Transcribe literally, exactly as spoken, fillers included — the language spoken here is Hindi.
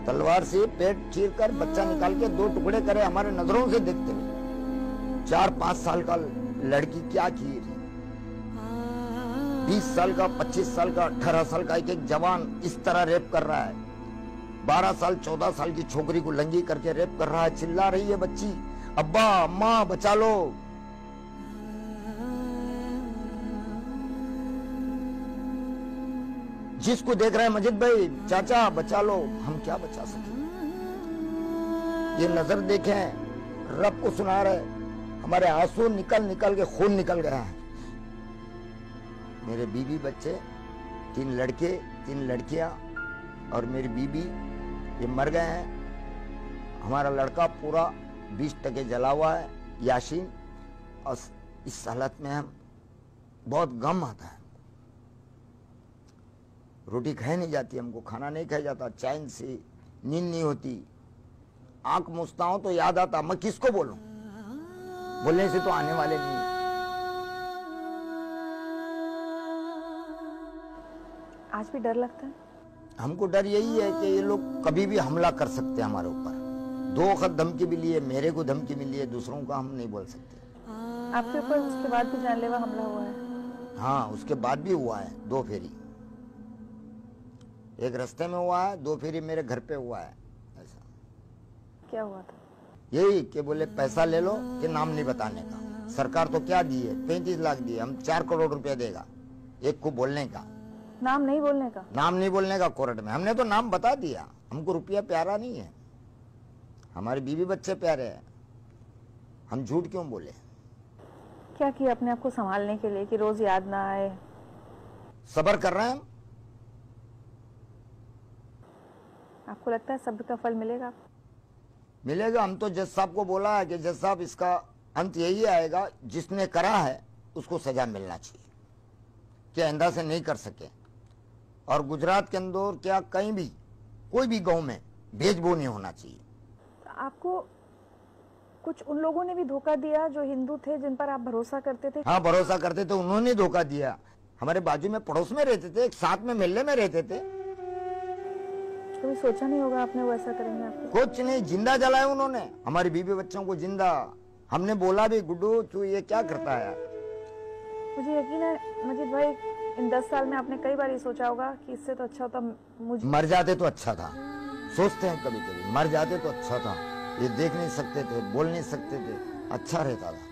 तलवार से पेट चीर कर बच्चा निकाल के दो टुकड़े करे, हमारे नजरों से देखते हुए। चार पांच साल का लड़की क्या की थी, बीस साल का, पच्चीस साल का, अठारह साल का एक एक जवान इस तरह रेप कर रहा है। बारह साल चौदह साल की छोकरी को लंगी करके रेप कर रहा है। चिल्ला रही है बच्ची, अब्बा अम्मा बचा लो। जिसको देख रहा है मजिद भाई, चाचा बचा लो, हम क्या बचा सके। ये नजर देखें, रब को सुना रहे, हमारे आंसू निकल निकल के खून निकल गया है। मेरे बीवी बच्चे, तीन लड़के तीन लड़कियां और मेरी बीबी, ये मर गए हैं। हमारा लड़का पूरा बीस टके जला हुआ है, याशीन। और इस हालत में हम बहुत गम आता है। रोटी खाई नहीं जाती, हमको खाना नहीं खाया जाता, चैन से नींद नहीं होती। आंख मूसता हूं तो याद आता, मैं किसको बोलूं, बोलने से तो आने वाले नहीं। आज भी डर लगता है? हमको डर यही है कि ये लोग कभी भी हमला कर सकते हैं हमारे ऊपर। दो वक्त धमकी मिली है, मेरे को धमकी मिली है, दूसरों का हम नहीं बोल सकते। आपके ऊपर उसके बाद भी जानलेवा हमला हुआ है? हाँ, उसके बाद भी हुआ है, दो फेरी। एक रास्ते में हुआ है, दो फेरी मेरे घर पे हुआ है। ऐसा क्या हुआ था? यही कि बोले पैसा ले लो कि नाम नहीं बताने का। सरकार तो क्या दी है, पैंतीस लाख दिए, हम चार करोड़ रुपया देगा एक को बोलने का। नाम नहीं बोलने का? नाम नहीं बोलने का कोर्ट में। हमने तो नाम बता दिया, हमको रुपया प्यारा नहीं है, हमारे बीवी बच्चे प्यारे हैं, हम झूठ क्यों बोले। क्या किया अपने आप को संभालने के लिए कि रोज याद ना आए? सब्र कर रहे हैं हम। आपको लगता है सब्र का फल मिलेगा? मिलेगा। हम तो जज साहब को बोला है कि जज साहब इसका अंत यही आएगा, जिसने करा है उसको सजा मिलना चाहिए, कि आइंदा से नहीं कर सके। और गुजरात के अंदर क्या कहीं भी कोई भी गांव में भेदभाव नहीं होना चाहिए। आपको कुछ उन लोगों ने भी धोखा दिया जो हिंदू थे, जिन पर आप भरोसा करते थे? हाँ, भरोसा करते थे, उन्होंने धोखा दिया। हमारे बाजू में पड़ोस में रहते थे, एक साथ में मिलने में रहते थे। कभी सोचा नहीं होगा आपने वो ऐसा करेंगे आपको? कुछ नहीं, जिंदा जलाया उन्होंने हमारी बीवी बच्चों को जिंदा। हमने बोला भी, गुड्डू तू ये क्या करता है। मुझे यकीन है मजीद भाई, इन दस साल में आपने कई बार ये सोचा होगा कि इससे तो अच्छा होता मुझे मर जाते तो अच्छा था। सोचते हैं कभी कभी, मर जाते तो अच्छा था। ये देख नहीं सकते थे, बोल नहीं सकते थे, अच्छा रहता था।